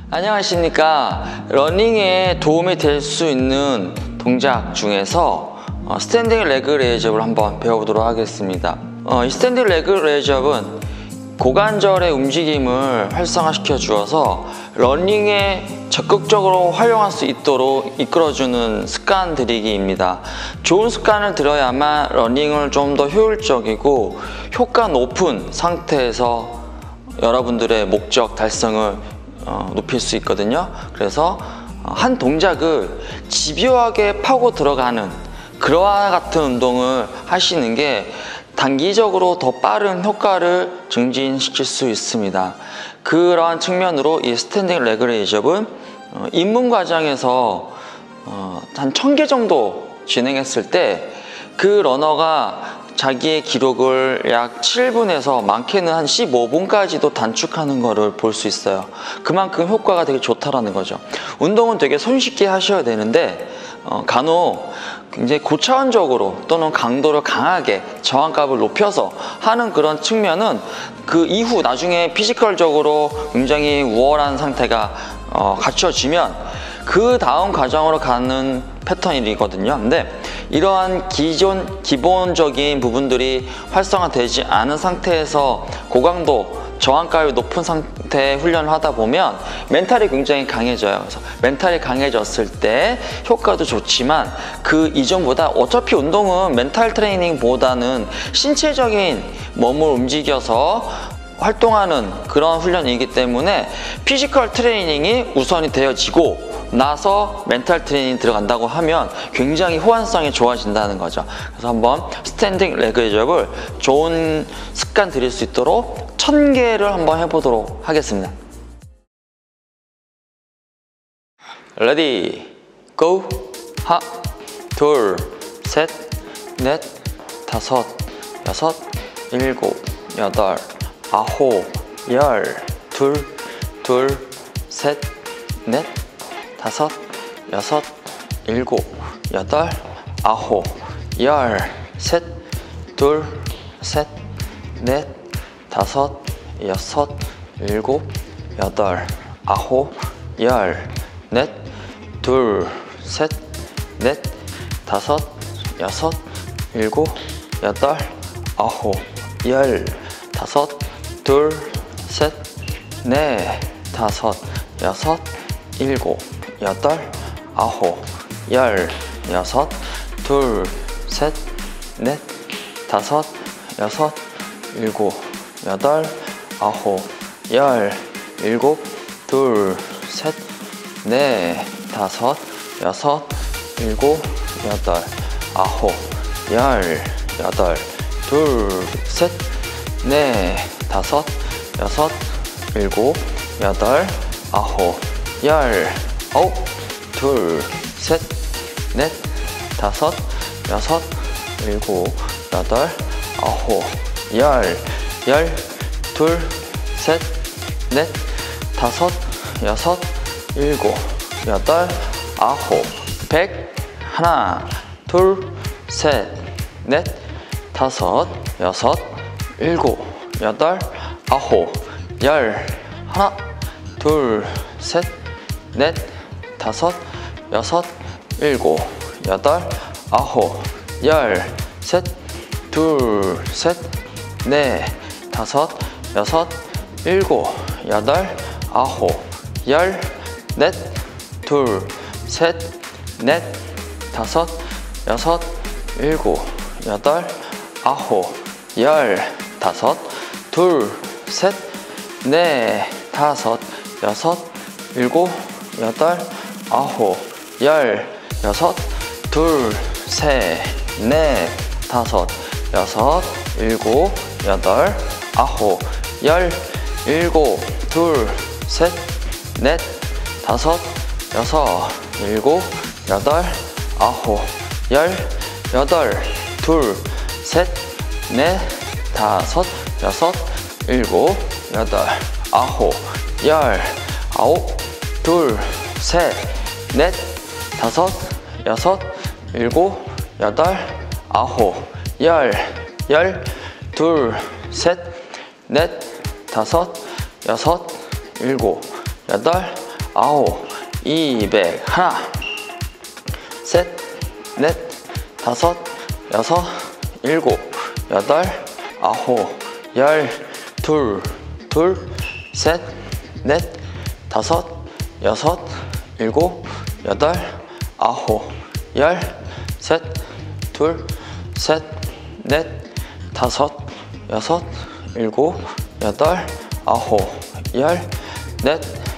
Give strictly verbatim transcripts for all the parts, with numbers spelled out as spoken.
안녕하십니까. 러닝에 도움이 될 수 있는 동작 중에서 어, 스탠딩 레그 레이즈업을 한번 배워보도록 하겠습니다. 어, 이 스탠딩 레그 레이즈업은 고관절의 움직임을 활성화시켜 주어서 러닝에 적극적으로 활용할 수 있도록 이끌어주는 습관 들이기입니다. 좋은 습관을 들여야만 러닝을 좀 더 효율적이고 효과 높은 상태에서 여러분들의 목적 달성을 어, 높일 수 있거든요. 그래서 한 동작을 집요하게 파고 들어가는 그러한 같은 운동을 하시는 게 단기적으로 더 빠른 효과를 증진시킬 수 있습니다. 그러한 측면으로 이 스탠딩 레그 레이즈업은 어, 입문 과정에서 어, 한 천 개 정도 진행했을 때 그 러너가 자기의 기록을 약 칠 분에서 많게는 한 십오 분까지도 단축하는 것을 볼 수 있어요. 그만큼 효과가 되게 좋다라는 거죠. 운동은 되게 손쉽게 하셔야 되는데 어, 간혹 굉장히 고차원적으로 또는 강도를 강하게 저항값을 높여서 하는 그런 측면은 그 이후 나중에 피지컬적으로 굉장히 우월한 상태가 어, 갖춰지면 그 다음 과정으로 가는 패턴이거든요. 근데 이러한 기존, 기본적인 부분들이 활성화되지 않은 상태에서 고강도 저항값이 높은 상태의 훈련을 하다 보면 멘탈이 굉장히 강해져요. 그래서 멘탈이 강해졌을 때 효과도 좋지만 그 이전보다 어차피 운동은 멘탈 트레이닝보다는 신체적인 몸을 움직여서 활동하는 그런 훈련이기 때문에 피지컬 트레이닝이 우선이 되어지고 나서 멘탈 트레이닝 들어간다고 하면 굉장히 호환성이 좋아진다는 거죠. 그래서 한번 스탠딩 레그 레이즈업을 좋은 습관 들일 수 있도록 천 개를 한번 해보도록 하겠습니다. 레디 고! 하나, 둘, 셋, 넷, 다섯, 여섯, 일곱, 여덟, 아홉, 열, 둘, 둘, 셋, 넷, 다섯, 여섯, 일곱, 여덟, 아홉, 열, 셋, 둘, 셋, 넷, 다섯, 여섯, 일곱, 여덟, 아홉, 열, 넷, 둘, 셋, 넷, 다섯, 여섯, 일곱, 여덟, 아홉, 열, 다섯, 둘, 셋, 넷, 다섯, 여섯, 일곱, 여덟, 아홉, 열, 여섯, 둘, 셋, 넷, 다섯, 여섯, 일곱, 여덟, 아홉, 열, 일곱, 둘, 셋, 넷, 다섯, 여섯, 일곱, 여덟, 아홉, 열, 여덟, 둘, 셋, 넷, 다섯, 여섯, 일곱, 여덟, 아홉, 열, 아홉, 둘, 셋, 넷, 다섯, 여섯, 일곱, 여덟, 아홉, 열, 열, 둘, 셋, 넷, 다섯, 여섯, 일곱, 여덟, 아홉, 백, 하나, 둘, 셋, 넷, 다섯, 여섯, 일곱, 여덟, 아홉, 열, 하나, 둘, 셋, 넷, 다섯, 여섯, 일곱, 여덟, 아홉, 열, 셋, 둘, 셋, 넷, 다섯, 여섯, 일곱, 여덟, 아홉, 열, 넷, 둘, 셋, 넷, 다섯, 여섯, 일곱, 여덟, 아홉, 열, 다섯, 둘, 셋, 넷, 다섯, 여섯, 일곱, 여덟, 아홉, 열, 여섯, 둘, 셋, 넷, 다섯, 여섯, 일곱, 여덟, 아홉, 열, 일곱, 둘, 셋, 넷, 다섯, 여섯, 일곱, 여덟, 아홉, 열, 여덟, 둘, 셋, 넷, 다섯, 여섯, 일곱, 여덟, 아홉, 열, 아홉, 둘, 셋, 넷, 다섯, 여섯, 일곱, 여덟, 아홉, 열, 열, 둘, 셋, 넷, 다섯, 여섯, 일곱, 여덟, 아홉, 이백. 하나, 셋, 넷, 다섯, 여섯, 일곱, 여덟, 아홉, 열. 둘, 둘, 셋, 넷, 다섯, 여섯, 일곱, 여덟, 아홉, 열. 셋, 둘, 셋, 넷, 다섯, 여섯, 일곱, 여덟, 아홉, 열. 넷,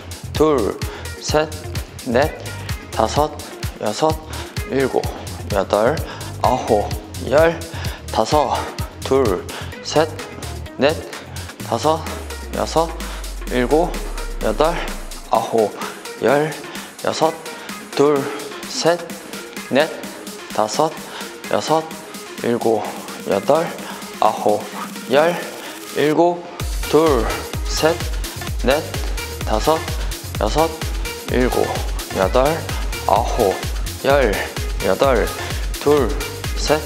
둘, 셋, 넷, 다섯, 여섯, 일곱, 여덟, 아홉, 열. 다섯, 둘, 셋, 넷, 다섯, 여섯, 일곱, 여덟, 아홉, 열. 여섯, 둘, 셋, 넷, 다섯, 여섯, 일곱, 여덟, 아홉, 열. 일곱, 둘, 셋, 넷, 다섯, 여섯, 일곱, 여덟, 아홉, 열. 여덟, 둘, 셋,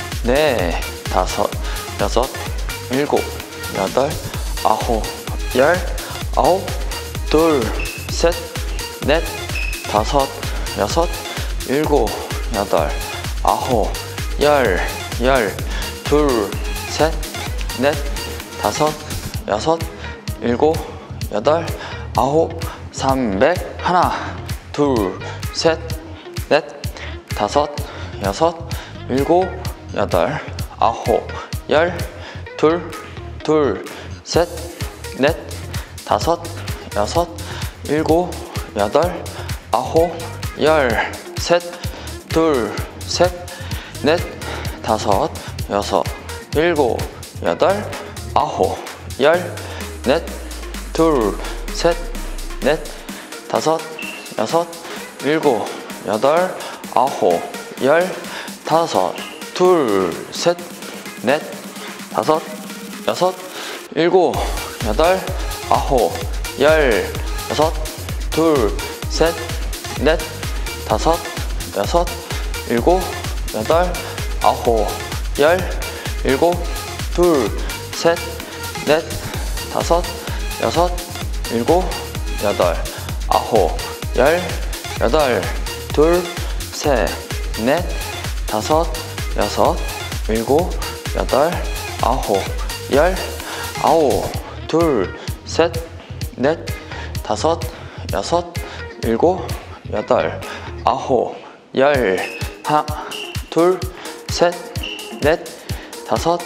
넷, 다섯, 여섯, 일곱, 여덟, 아홉, 열. 아홉, 둘, 셋, 넷, 다섯, 여섯, 일곱, 여덟, 아홉, 열. 열, 둘, 셋, 넷, 다섯, 여섯, 일곱, 여덟, 아홉, 삼백. 하나, 둘, 셋, 넷, 다섯, 여섯, 일곱, 여덟, 아홉, 열. 둘, 둘, 셋, 넷, 다섯, 여섯, 일곱, 여덟, 아홉, 열. 셋, 둘, 셋, 넷, 다섯, 여섯, 일곱, 여덟, 아홉, 열. 넷, 둘, 셋, 넷, 다섯, 여섯, 일곱, 여덟, 아홉, 열. 다섯, 둘, 셋, 넷, 다섯, 여섯, 일곱, 여덟, 아홉, 열. 여섯, 둘, 셋, 넷, 다섯, 여섯, 일곱, 여덟, 아홉, 열. 일곱, 둘, 셋, 넷, 다섯, 여섯, 일곱, 여덟, 아홉, 열. 여덟, 둘, 셋, 넷, 다섯, 여섯, 일곱, 여덟, 아홉, 열. 아홉, 둘, 셋, 넷, 다섯, 여섯, 일곱, 여덟, 아홉, 열. 하나, 둘, 셋, 넷, 다섯,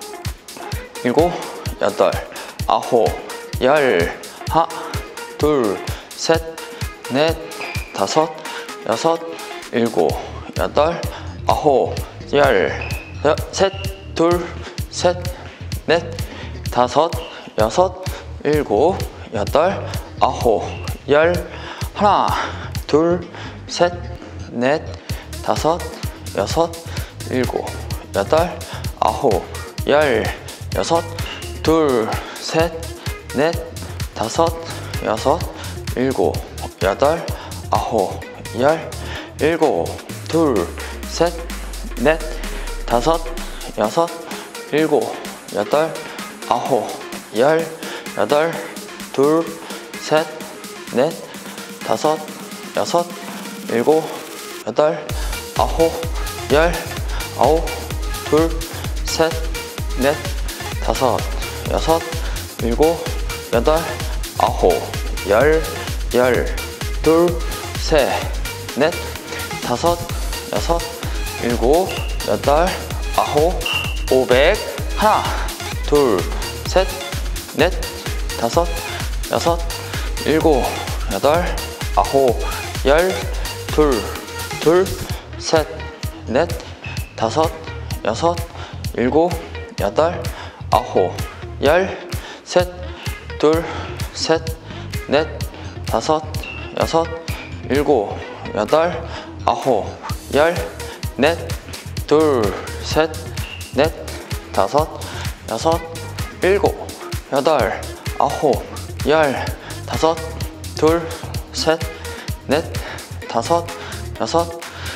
일곱, 여덟, 아홉, 열. 하나, 둘, 셋, 넷, 다섯, 여섯, 일곱, 여덟, 아홉, 열. 셋, 둘, 셋, 넷, 다섯, 여섯, 일곱, 여덟, 아홉, 열. 하나, 둘, 셋, 넷, 다섯, 여섯, 일곱, 여덟, 아홉, 열. 여섯, 둘, 셋, 넷, 다섯, 여섯, 일곱, 여덟, 아홉, 열. 일곱, 둘, 셋, 넷, 다섯, 여섯, 일곱, 여덟, 아홉, 열. 여덟, 둘, 셋, 넷, 다섯, 여섯, 일곱, 여덟, 아홉, 열. 아홉, 둘, 셋, 넷, 다섯, 여섯, 일곱, 여덟, 아홉, 열. 열, 둘, 셋, 넷, 다섯, 여섯, 일곱, 여덟, 아홉, 오백. 하나, 둘, 셋, 넷, 다섯, 여섯, 일곱, 여덟, 아홉, 열. 둘, 둘, 셋, 넷, 다섯, 여섯, 일곱, 여덟, 아홉, 열. 셋, 둘, 셋, 넷, 다섯, 여섯, 일곱, 여덟, 아홉, 열. 넷, 둘, 셋, 넷, 다섯, 여섯, 일곱, 여덟, 아홉, 열. 다섯, 둘, 셋, 넷, 다섯, 여섯,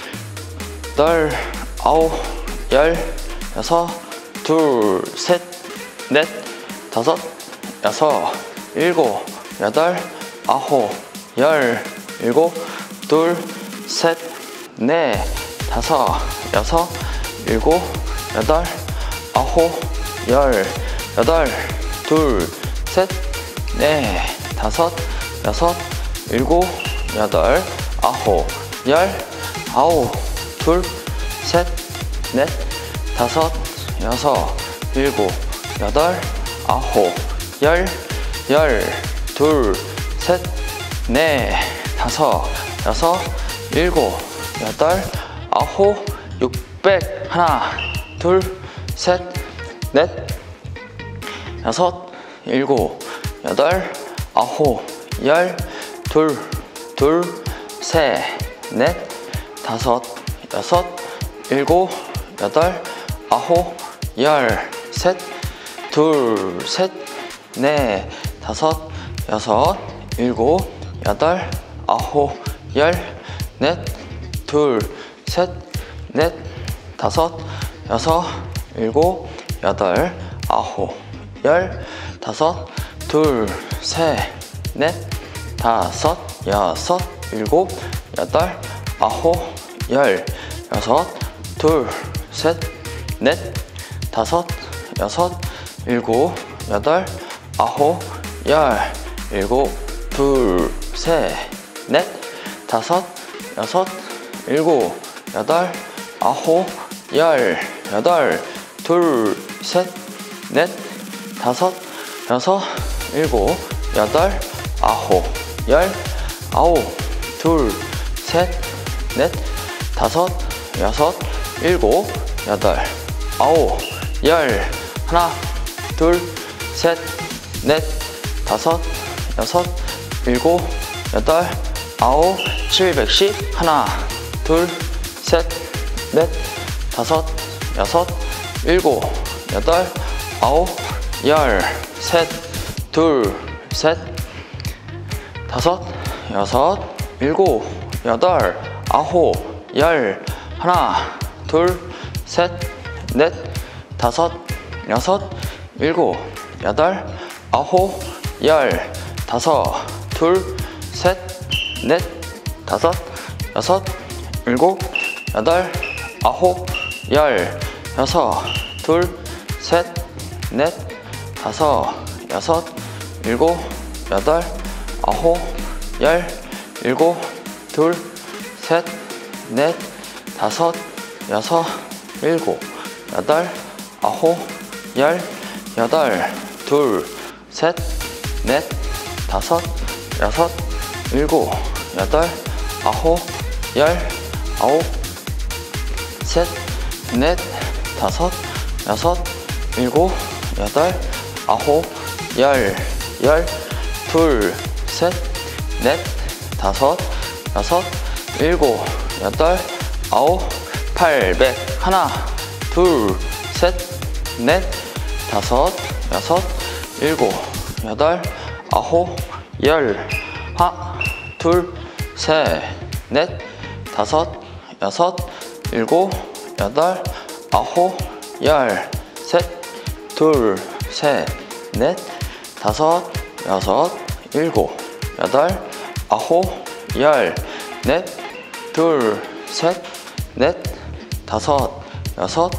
여덟, 아홉, 열. 여섯, 둘, 셋, 넷, 다섯, 여섯, 일곱, 여덟, 아홉, 열, 일곱, 둘, 셋, 넷, 다섯, 여섯, 일곱, 여덟, 아홉, 열, 여덟, 둘, 셋, 넷, 다섯, 여섯, 일곱, 여덟, 아홉, 열, 아홉, 둘, 셋, 넷, 다섯, 여섯, 일곱, 여덟, 아홉, 열, 열, 둘, 셋, 넷, 다섯, 여섯, 일곱, 여덟, 아홉, 육백, 하나, 둘, 셋, 넷, 여섯, 일곱, 여덟, 아홉, 열, 둘, 둘, 셋, 넷, 다섯, 여섯, 일곱, 여덟, 아홉, 열, 셋, 둘, 셋, 넷, 다섯, 여섯, 일곱, 여덟, 아홉, 열, 넷, 둘, 셋, 넷, 다섯, 여섯, 일곱, 여덟, 아홉, 열, 다섯, 둘, 셋, 넷, 다섯, 여섯, 일곱, 여덟, 아홉, 열, 여섯, 둘, 셋, 넷, 다섯, 여섯, 일곱, 여덟, 아홉, 열, 일곱, 둘, 셋, 넷, 다섯, 여섯, 일곱, 여덟, 아홉, 열, 여덟, 둘, 셋, 넷, 다섯, 여섯, 일곱, 여덟, 아홉, 열, 아홉, 둘, 셋, 넷, 다섯, 여섯, 일곱, 여덟, 아홉, 열, 하나, 둘, 셋, 넷, 다섯, 여섯, 일곱, 여덟, 아홉, 칠백십, 하나, 둘, 셋, 넷, 다섯, 여섯, 일곱, 여덟, 아홉, 열, 셋, 둘, 셋, 다섯, 여섯, 일곱, 여덟, 아홉, 열, 하나, 둘, 셋, 넷, 다섯, 여섯, 일곱, 여덟, 아홉, 열, 다섯, 둘, 셋, 넷, 다섯, 여섯, 일곱, 여덟, 아홉, 열, 여섯, 둘, 셋, 넷, 다섯, 여섯, 일곱, 여덟, 아홉, 열, 일곱, 둘, 셋, 넷, 다섯, 여섯, 일곱, 여덟, 아홉, 열, 여덟, 둘, 셋, 넷, 다섯, 여섯, 일곱, 여덟, 아홉, 열, 아홉, 셋, 넷, 다섯, 여섯, 일곱, 여덟, 아홉, 열, 열, 둘, 셋, 넷, 다섯, 여섯, 일곱, 여덟, 아홉, 팔백, 하나, 둘, 셋, 넷, 다섯, 여섯, 일곱, 여덟, 아홉, 열, 하나, 둘, 셋, 넷, 다섯, 여섯, 일곱, 여덟, 아홉, 열, 셋, 둘, 셋, 넷, 다섯, 여섯, 일곱, 여덟, 아홉, 열, 넷, 둘, 셋, 넷, 다섯, 여섯,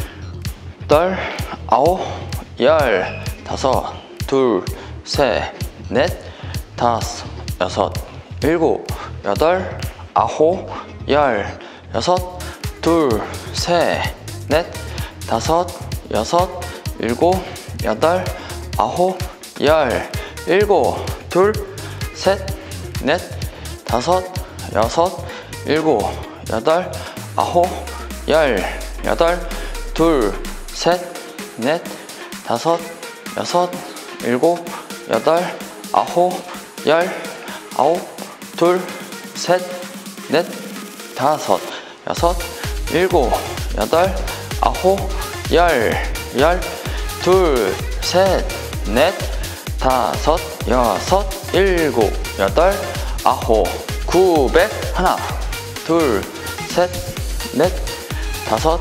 여덟, 아홉, 열, 다섯, 둘, 셋, 넷, 다섯, 여섯, 일곱, 여덟, 아홉, 열, 여섯, 둘, 셋, 넷, 다섯, 여섯, 일곱, 여덟, 아홉, 열, 일곱, 둘, 셋, 넷, 다섯, 여섯, 일곱, 여덟, 아홉, 열, 여덟, 둘, 셋, 넷, 다섯, 여섯, 일곱, 여덟, 아홉, 열, 아홉, 둘, 셋, 넷, 다섯, 여섯, 일곱, 여덟, 아홉, 열, 열, 둘, 셋, 넷, 다섯, 여섯, 일곱, 여덟, 아홉, 구백, 하나, 둘, 셋, 넷, 다섯,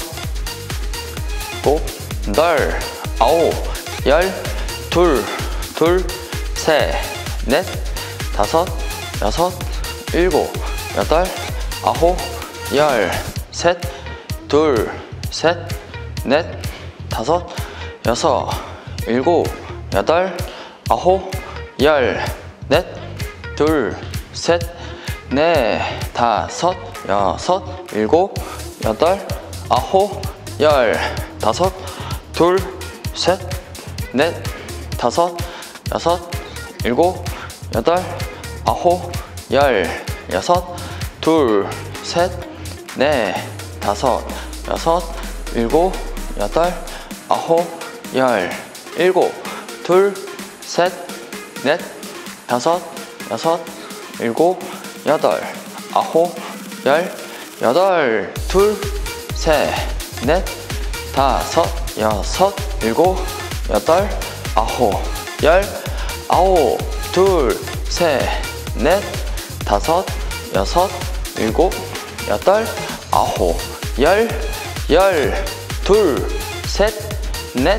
곱, 널, 아홉, 열, 둘, 둘, 셋, 넷, 다섯, 여섯, 일곱, 여덟, 아홉, 열, 셋, 둘, 셋, 넷, 다섯, 여섯, 일곱, 여덟, 아홉, 열, 넷, 둘, 셋, 넷, 다섯, 여섯, 일곱, 여덟, 아홉, 열, 다섯, 둘, 셋, 넷, 다섯, 여섯, 일곱, 여덟, 아홉, 열, 여섯, 둘, 셋, 넷, 다섯, 여섯, 일곱, 여덟, 아홉, 열, 일곱, 둘, 셋, 넷, 다섯, 여섯, 일곱, 여덟, 아홉, 열, 여덟, 둘, 셋, 넷, 다섯, 여섯, 일곱, 여덟, 아홉, 열, 아홉, 둘, 셋, 넷, 다섯, 여섯, 일곱, 여덟, 아홉, 열, 열, 둘, 셋, 넷,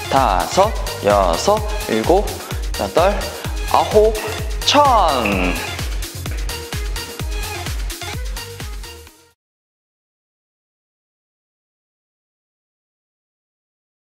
다섯, 여섯, 일곱, 여덟, 아홉, 천!